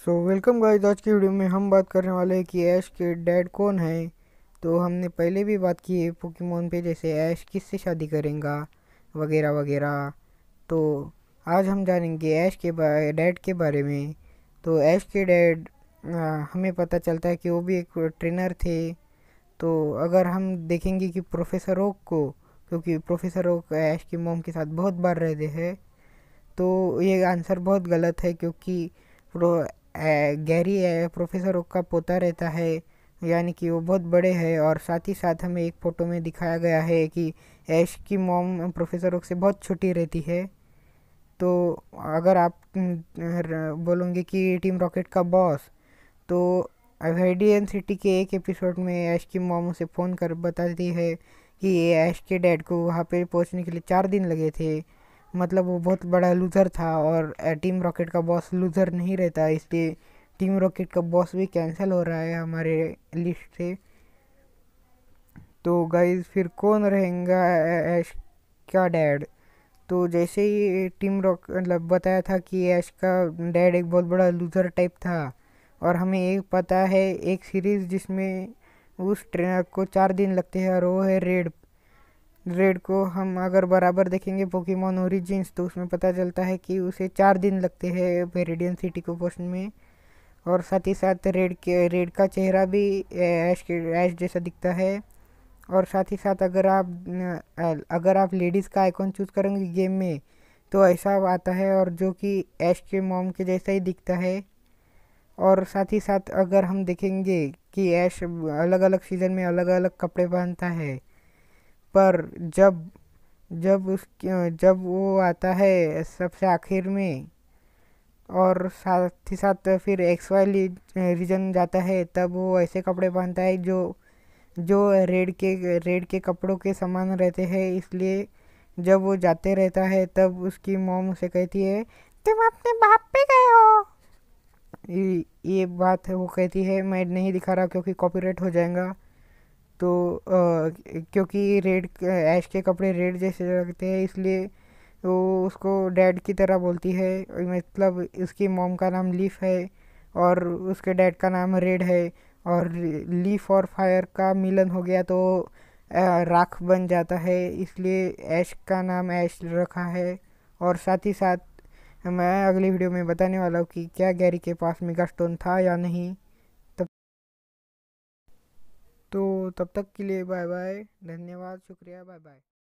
So welcome guys. आज की video में हम बात करने वाले हैं कि ऐश के डैड कौन है। तो हमने पहले भी बात की है पोकेमोन पे, जैसे ऐश किससे शादी करेगा वगैरह वगैरह। तो आज हम जानेंगे ऐश के डैड के बारे में। तो ऐश के डैड, हमें पता चलता है कि वो भी एक ट्रेनर थे। तो अगर हम देखेंगे कि प्रोफेसर ओक को, क्योंकि प्रोफेसर ओक ऐश की मॉम के साथ बहुत बार रहते हैं, तो ये आंसर बहुत गलत है, क्योंकि गैरी प्रोफेसर ओक का पोता रहता है, यानी कि वो बहुत बड़े हैं। और साथ ही साथ हमें एक फ़ोटो में दिखाया गया है कि ऐश की मॉम प्रोफेसर ओक से बहुत छोटी रहती है। तो अगर आप बोलोगे कि टीम रॉकेट का बॉस, तो रेडियन सिटी के एक एपिसोड में ऐश की मॉम उसे फ़ोन कर बताती है कि ये ऐश के डैड को वहाँ पे पहुँचने के लिए 4 दिन लगे थे। मतलब वो बहुत बड़ा लूज़र था, और टीम रॉकेट का बॉस लूज़र नहीं रहता, इसलिए टीम रॉकेट का बॉस भी कैंसिल हो रहा है हमारे लिस्ट से। तो गाइज, फिर कौन रहेगा ऐश का डैड? तो जैसे ही टीम रॉक मतलब बताया था कि ऐश का डैड एक बहुत बड़ा लूज़र टाइप था। और हमें एक पता है एक सीरीज़ जिसमें उस ट्रेनर को 4 दिन लगते हैं, और वो है रेड। रेड को हम अगर बराबर देखेंगे पोकेमोन ओरिजिन्स, तो उसमें पता चलता है कि उसे 4 दिन लगते हैं वेरिडियन सिटी को पहुंचने में। और साथ ही साथ रेड का चेहरा भी ऐश जैसा दिखता है। और साथ ही साथ अगर आप लेडीज़ का आइकॉन चूज़ करेंगे गेम में, तो ऐसा आता है, और जो कि ऐश के मॉम के जैसा ही दिखता है। और साथ ही साथ अगर हम देखेंगे कि ऐश अलग अलग सीज़न में अलग अलग कपड़े पहनता है, पर जब जब वो आता है सबसे आखिर में, और साथ ही साथ फिर एक्स वाई रीजन जाता है, तब वो ऐसे कपड़े पहनता है जो जो रेड के कपड़ों के समान रहते हैं। इसलिए जब वो जाते रहता है, तब उसकी मॉम उसे कहती है, तुम अपने बाप पे गए हो। ये बात है, वो कहती है, मैं नहीं दिखा रहा क्योंकि कॉपीराइट हो जाएगा। तो क्योंकि रेड ऐश के कपड़े रेड जैसे लगते हैं, इसलिए वो उसको डैड की तरह बोलती है। मतलब उसकी मॉम का नाम लीफ है, और उसके डैड का नाम रेड है। और लीफ और फायर का मिलन हो गया तो राख बन जाता है, इसलिए ऐश का नाम ऐश रखा है। और साथ ही साथ मैं अगली वीडियो में बताने वाला हूँ कि क्या गैरी के पास मेगा स्टोन था या नहीं। तब तब तक के लिए बाय बाय, धन्यवाद, शुक्रिया, बाय बाय।